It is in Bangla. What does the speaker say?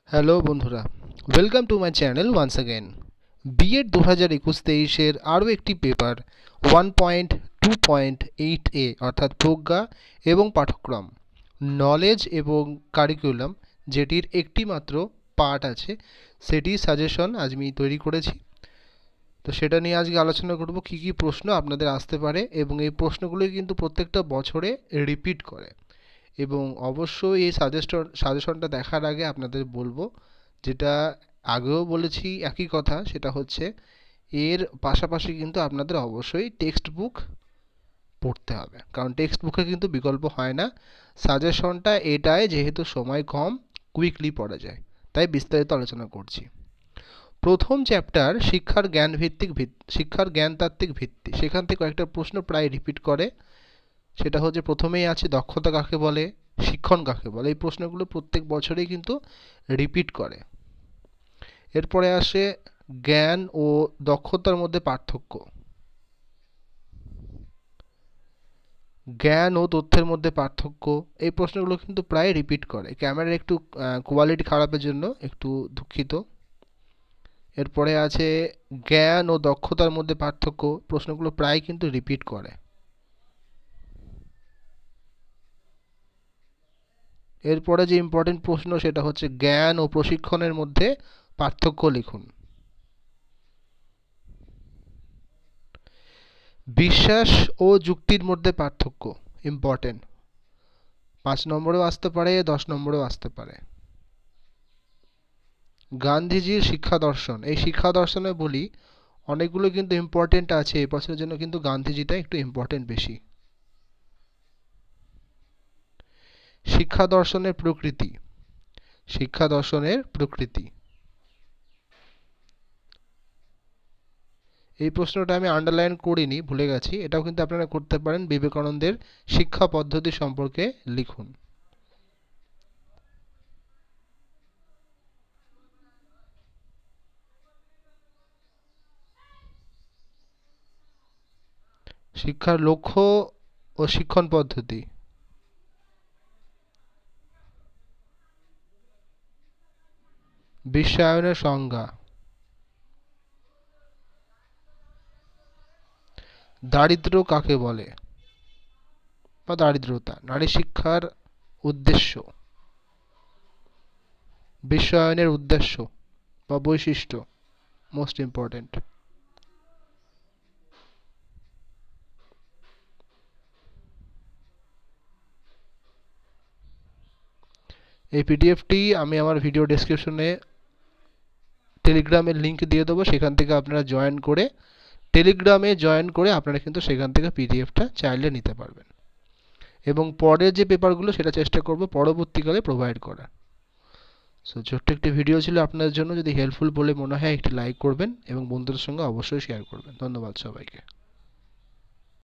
হ্যালো বন্ধুরা, welcome to my channel once again. B Ed 2021-23-এর আরও একটি পেপার 1.2.8a অর্থাৎ প্রজ্ঞা এবং পাঠক্রম নলেজ এবং কারিকুলাম, যেটির একটি মাত্র পার্ট আছে, সেটি সাজেশন আজ আমি তৈরি করেছি। তো সেটা নিয়ে আজকে আলোচনা করব কী কী প্রশ্ন আপনাদের আসতে পারে, এবং এই প্রশ্নগুলো কিন্তু প্রত্যেকটা বছরে রিপিট করে। এবং অবশ্যই এই সাজেশনটা দেখার আগে আপনাদের বলবো, যেটা আগেও বলেছি একই কথা, সেটা হচ্ছে এর পাশাপাশি কিন্তু আপনাদের অবশ্যই টেক্সট বুক পড়তে হবে, কারণ টেক্সট বুকে কিন্তু বিকল্প হয় না। সাজেশনটা এটাই, যেহেতু সময় কম, কুইকলি পড়া যায়, তাই বিস্তারিত আলোচনা করছি। প্রথম চ্যাপ্টার শিক্ষার জ্ঞানতাত্ত্বিক ভিত্তি, সেখান থেকে কয়েকটা প্রশ্ন প্রায় রিপিট করে। সেটা হচ্ছে, প্রথমেই আছে দক্ষতা কাকে বলে, শিক্ষণ কাকে বলে। এই প্রশ্নগুলো প্রত্যেক বছরেই কিন্তু রিপিট করে। এরপরে আসে জ্ঞান ও দক্ষতার মধ্যে পার্থক্য, জ্ঞান ও তথ্যের মধ্যে পার্থক্য। এই প্রশ্নগুলো কিন্তু প্রায় রিপিট করে। ক্যামেরার একটু কোয়ালিটি খারাপের জন্য একটু দুঃখিত। এরপরে আছে জ্ঞান ও দক্ষতার মধ্যে পার্থক্য, প্রশ্নগুলো প্রায় কিন্তু রিপিট করে। এরপরে যে ইম্পর্টেন্ট প্রশ্ন, সেটা হচ্ছে জ্ঞান ও প্রশিক্ষণের মধ্যে পার্থক্য লিখুন। বিশ্বাস ও যুক্তির মধ্যে পার্থক্য, ইম্পর্টেন্ট, 5 নম্বরেও আসতে পারে, 10 নম্বরেও আসতে পারে। গান্ধীজির শিক্ষা দর্শন, এই শিক্ষা দর্শনে বলি অনেকগুলো কিন্তু ইম্পর্টেন্ট আছে, এই বছরের জন্য কিন্তু গান্ধীজিটা একটু ইম্পর্টেন্ট বেশি। শিক্ষা দর্শনের প্রকৃতি, শিক্ষা দর্শনের প্রকৃতি, এই প্রশ্নটা আমি আন্ডারলাইন করিনি, ভুলে গেছি, এটাও কিন্তু আপনারা করতে পারেন। বিবেকানন্দের শিক্ষা পদ্ধতি সম্পর্কে লিখুন। শিক্ষার লক্ষ্য ও শিক্ষণ পদ্ধতি, বিশ্বায়নের সংজ্ঞা, দারিদ্র্য কাকে বলে বা দারিদ্রতা, নারী শিক্ষার উদ্দেশ্য, বিশ্বায়নের উদ্দেশ্য বা বৈশিষ্ট্য, মোস্ট ইম্পর্টেন্ট। এই পিডিএফটি আমি আমার ভিডিও ডেসক্রিপশনে টেলিগ্রামের লিঙ্ক দিয়ে দেবো, সেখান থেকে আপনারা টেলিগ্রামে জয়েন করে আপনারা কিন্তু সেখান থেকে পিডিএফটা চাইলে নিতে পারবেন। এবং পরের যে পেপারগুলো, সেটা চেষ্টা করব পরবর্তীকালে প্রোভাইড করার। সো ছোট্ট একটি ভিডিও ছিল আপনাদের জন্য, যদি হেল্পফুল বলে মনে হয় একটি লাইক করবেন এবং বন্ধুদের সঙ্গে অবশ্যই শেয়ার করবেন। ধন্যবাদ সবাইকে।